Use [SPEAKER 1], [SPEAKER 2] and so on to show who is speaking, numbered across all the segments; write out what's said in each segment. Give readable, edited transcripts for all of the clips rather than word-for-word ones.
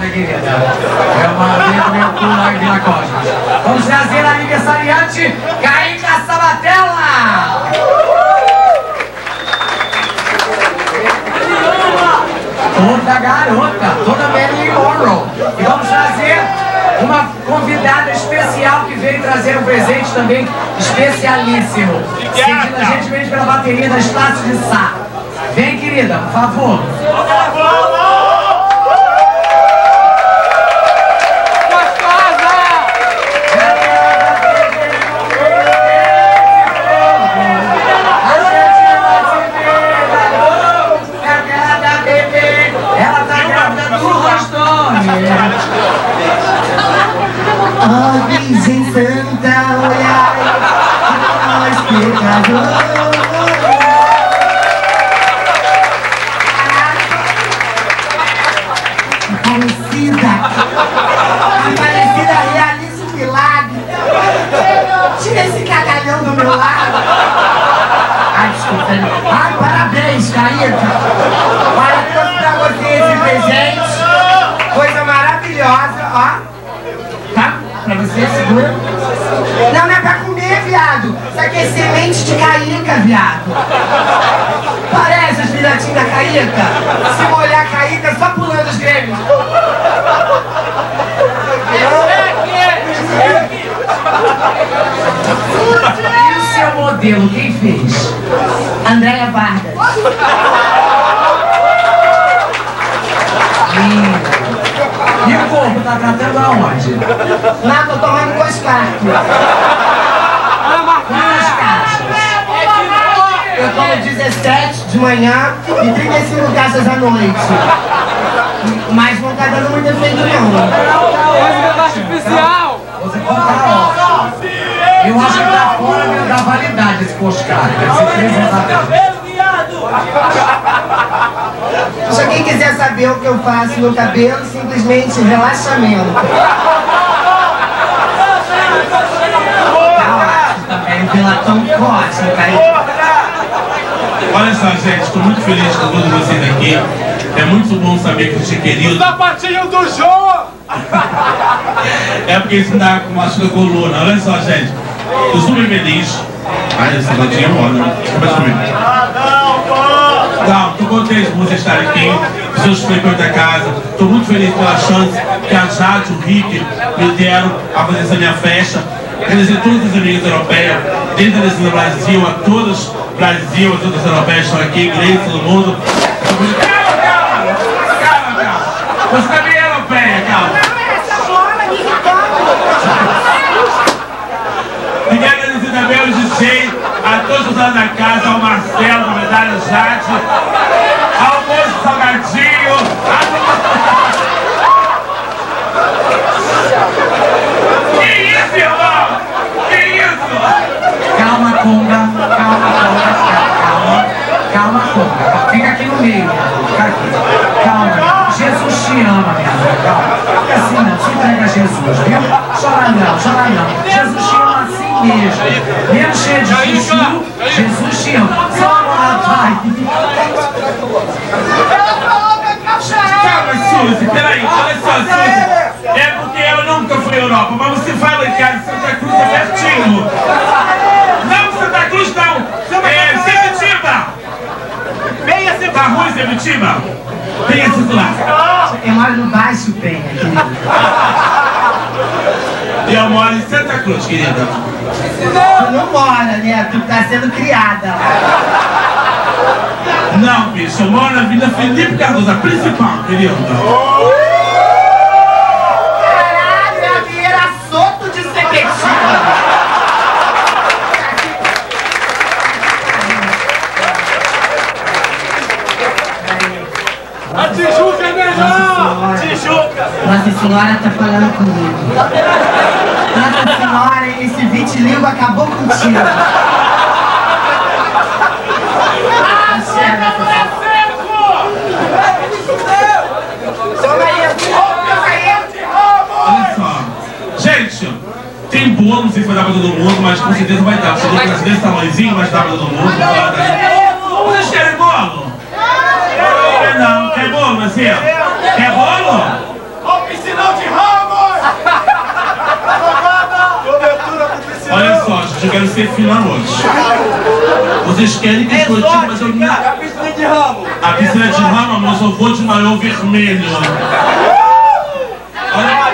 [SPEAKER 1] querida. É uma meu pulo aqui na costa. Vamos trazer a aniversariante Caíca Sabatella. Toda garota, toda Marilyn Monroe. E vamos trazer uma convidada especial que veio trazer um presente também especialíssimo. Seguida gentilmente pela bateria da Estácio de Sá. Vem, querida, por favor.
[SPEAKER 2] Ó Virgem Santa, olhai, nós pecadores. Aparecida, realiza um milagre. Tira esse cagalhão do meu lado. Ai, desculpa. Ai, parabéns, Caíca. Olha, trouxe pra você esse presente. Coisa maravilhosa, ó. Tá? Pra você, segura. Não, não é pra comer, viado. Isso aqui é semente de Caíca, viado. Parece os filhotinhos da Caíca. Se molhar a Caíca, só pulando os grêmios.
[SPEAKER 1] E o seu modelo, quem fez?
[SPEAKER 2] Andréia Vargas.
[SPEAKER 1] E o corpo tá tratando aonde?
[SPEAKER 2] Não, tô tomando Coscarto.
[SPEAKER 1] Quantas caixas?
[SPEAKER 2] Eu tomo 17 de manhã e 35 caixas à noite. Mas não tá dando muito efeito, não.
[SPEAKER 3] Especial!
[SPEAKER 1] Você compra ótimo. Eu acho que tá fora da validade esse postcard. Deve ser 3 anos atrás.
[SPEAKER 2] Se alguém quiser saber o que eu faço no cabelo, simplesmente relaxamento.
[SPEAKER 1] É um pelatão ótimo, Caíca.
[SPEAKER 4] Olha só, gente, estou muito feliz com todos vocês aqui. É muito bom saber que a gente é querido.
[SPEAKER 3] Sapatinho do Jô!
[SPEAKER 4] É porque isso dá com machuca a coluna. Olha só, gente. Estou super feliz. Ai, esse sapatinho é moda, né? Começa comigo. Não, estou contente por vocês estarem aqui. Pessoas que frequentam a casa. Estou muito feliz pela chance que a Jade e o Rick me deram a fazer essa minha festa. Agradecer a todas as amigas europeias, desde a Descida Brasil, a todas Brasil, as outras europeias estão aqui, Grace, todo mundo. Calma. Você também é europeia, calma. E quero agradecer também ao DJ, a todos os donos da casa, ao Marcelo, ao Medalha Jade, ao Moço Salgadinho, Que isso, irmão? Que isso?
[SPEAKER 1] Calma, Conga. Calma, Conga. Fica aqui no meio. Fica aqui. Calma. Jesus te ama, minha filha. Calma. Fica assim, não. Se entrega a Jesus, viu? Chora não. Jesus te ama assim mesmo. Mesmo cheio de chuchu, Jesus te ama. Só agora vai.
[SPEAKER 4] Calma, Suzy, peraí, olha só, Suzy. É porque ela nunca foi à Europa, mas você vai lá em casa, Santa Cruz é pertinho. Não, Santa Cruz não. É Sepetiba. Venha Sepetiba. Tá ruim, Sepetiba? Venha circular.
[SPEAKER 2] Eu moro no Baixo Penha, querido.
[SPEAKER 4] E eu moro em Santa Cruz, querida.
[SPEAKER 2] Tu não mora, né? Tu tá sendo criada.
[SPEAKER 4] Não, bicho, eu moro na Vila Felipe Cardoso, a principal, querida.
[SPEAKER 2] Caralho, é a Vieira Soto de Sepetiba.
[SPEAKER 3] A Tijuca é melhor! Tijuca!
[SPEAKER 2] Nossa Senhora tá falando comigo. Nossa Senhora, esse vitiligo acabou contigo.
[SPEAKER 4] Olha só. Gente, tem bolo, não sei se vai dar pra todo mundo, mas com certeza vai dar. Chegou desse tamanhozinho, mas dá pra todo mundo. Vocês querem bolo? Não. Quer bolo, Marcelo? Quer bolo? ser fila hoje. Vocês querem que eu escote, mas eu não...
[SPEAKER 3] A piscina de ramo.
[SPEAKER 4] A piscina de ramo, mas eu vou de maiô vermelho. Olha,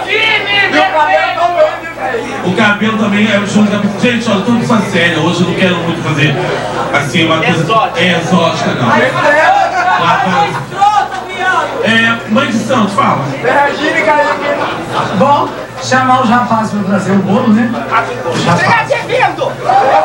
[SPEAKER 4] o cabelo também é o show da piscina. Gente, olha, tudo isso sério. Hoje eu não quero muito fazer assim uma coisa exótica, não. Mãe de santo, fala.
[SPEAKER 1] Bom, chamar os rapazes para trazer o bolo, né?
[SPEAKER 3] Você já tinha vindo!